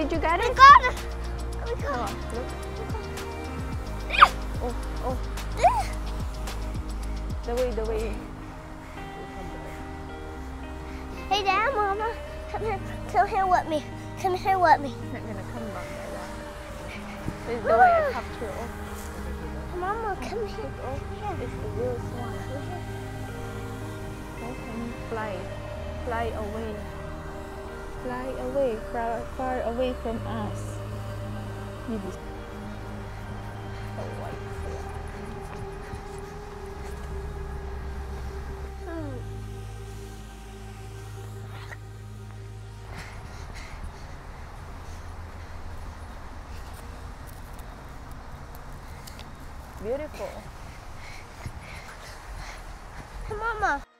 Did you get it? I got it. Oh, look. Oh, oh. The way. Hey, Dad, Mama, come here with me. Come here with me. It's not gonna come back like that. This is the way I have to. Mama, come here. It's the real swan. Okay, fly away. Fly away, far away from us. This is the white swan. Beautiful. Mama.